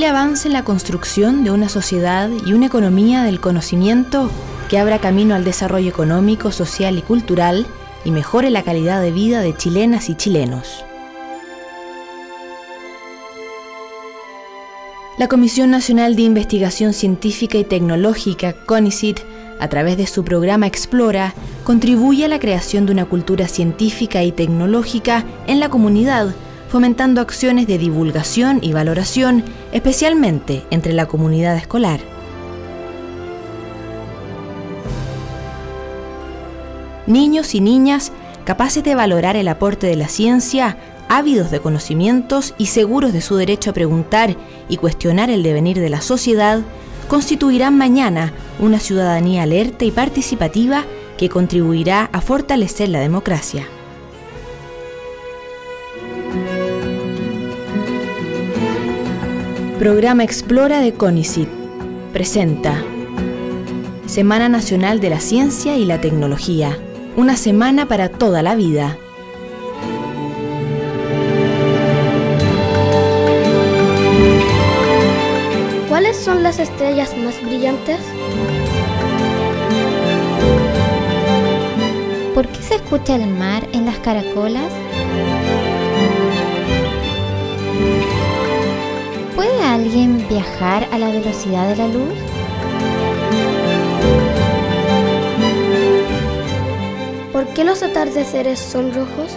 Chile avance en la construcción de una sociedad y una economía del conocimiento que abra camino al desarrollo económico, social y cultural y mejore la calidad de vida de chilenas y chilenos. La Comisión Nacional de Investigación Científica y Tecnológica, CONICIT, a través de su programa Explora, contribuye a la creación de una cultura científica y tecnológica en la comunidad, fomentando acciones de divulgación y valoración, especialmente entre la comunidad escolar. Niños y niñas capaces de valorar el aporte de la ciencia, ávidos de conocimientos y seguros de su derecho a preguntar y cuestionar el devenir de la sociedad, constituirán mañana una ciudadanía alerta y participativa que contribuirá a fortalecer la democracia. Programa Explora de CONICIT presenta Semana Nacional de la Ciencia y la Tecnología, una semana para toda la vida. ¿Cuáles son las estrellas más brillantes? ¿Por qué se escucha el mar en las caracolas? ¿Puede alguien viajar a la velocidad de la luz? ¿Por qué los atardeceres son rojos?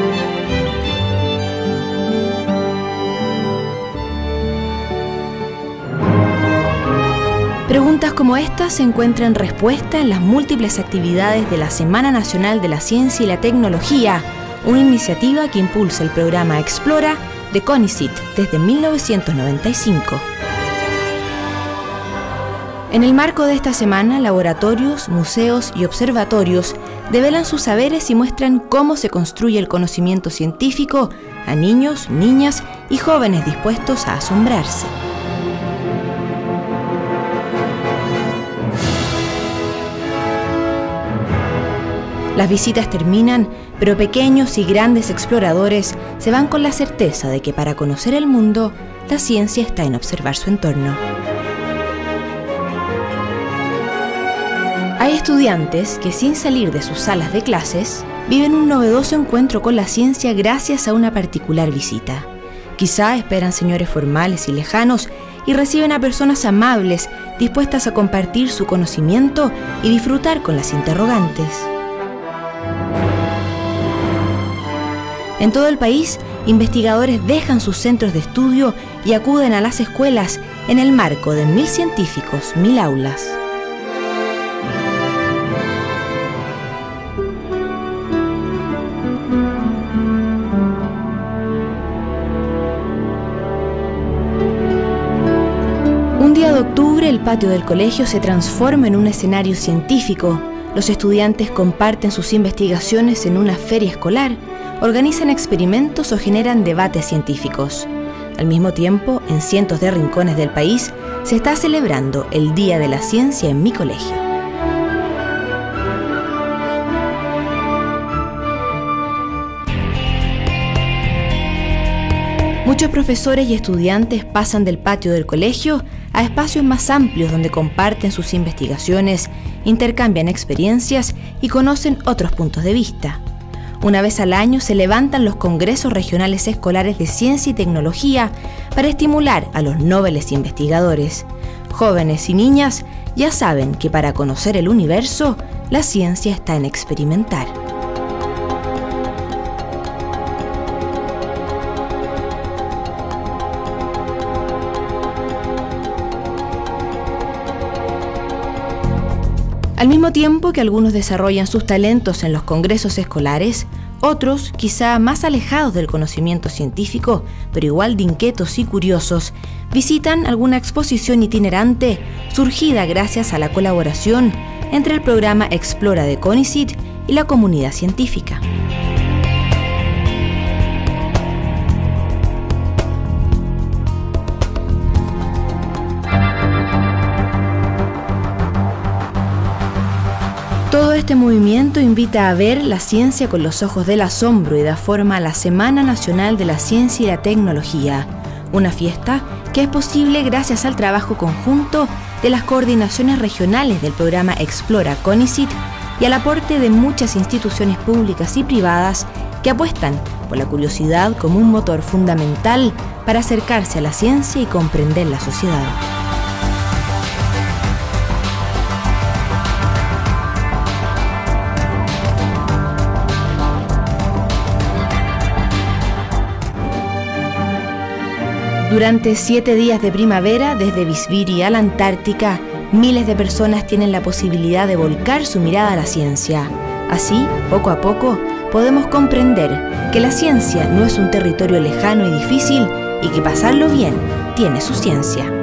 Preguntas como estas se encuentran respuesta en las múltiples actividades de la Semana Nacional de la Ciencia y la Tecnología, una iniciativa que impulsa el programa Explora de CONICIT desde 1995. En el marco de esta semana, laboratorios, museos y observatorios develan sus saberes y muestran cómo se construye el conocimiento científico a niños, niñas y jóvenes dispuestos a asombrarse. Las visitas terminan, pero pequeños y grandes exploradores se van con la certeza de que para conocer el mundo, la ciencia está en observar su entorno. Hay estudiantes que, sin salir de sus salas de clases, viven un novedoso encuentro con la ciencia gracias a una particular visita. Quizá esperan señores formales y lejanos y reciben a personas amables, dispuestas a compartir su conocimiento y disfrutar con las interrogantes. En todo el país, investigadores dejan sus centros de estudio y acuden a las escuelas en el marco de 1000 científicos, 1000 aulas. Un día de octubre, el patio del colegio se transforma en un escenario científico. Los estudiantes comparten sus investigaciones en una feria escolar, organizan experimentos o generan debates científicos. Al mismo tiempo, en cientos de rincones del país, se está celebrando el Día de la Ciencia en mi colegio. Muchos profesores y estudiantes pasan del patio del colegio a espacios más amplios donde comparten sus investigaciones, intercambian experiencias y conocen otros puntos de vista. Una vez al año se levantan los congresos regionales escolares de ciencia y tecnología para estimular a los nobles investigadores. Jóvenes y niñas ya saben que para conocer el universo, la ciencia está en experimentar. Al mismo tiempo que algunos desarrollan sus talentos en los congresos escolares, otros, quizá más alejados del conocimiento científico, pero igual de inquietos y curiosos, visitan alguna exposición itinerante surgida gracias a la colaboración entre el programa Explora de CONICIT y la comunidad científica. Todo este movimiento invita a ver la ciencia con los ojos del asombro y da forma a la Semana Nacional de la Ciencia y la Tecnología, una fiesta que es posible gracias al trabajo conjunto de las coordinaciones regionales del programa Explora CONICYT y al aporte de muchas instituciones públicas y privadas que apuestan por la curiosidad como un motor fundamental para acercarse a la ciencia y comprender la sociedad. Durante 7 días de primavera, desde Visviri a la Antártica, miles de personas tienen la posibilidad de volcar su mirada a la ciencia. Así, poco a poco, podemos comprender que la ciencia no es un territorio lejano y difícil y que pasarlo bien tiene su ciencia.